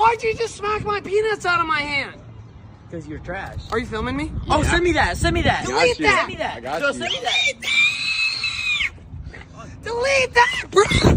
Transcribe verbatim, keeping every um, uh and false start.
Why'd you just smack my peanuts out of my hand? Because you're trash. Are you filming me? Yeah. Oh, send me that. Send me that. Delete that. Send me that. I got Joe, you. send me that. Delete that, bro.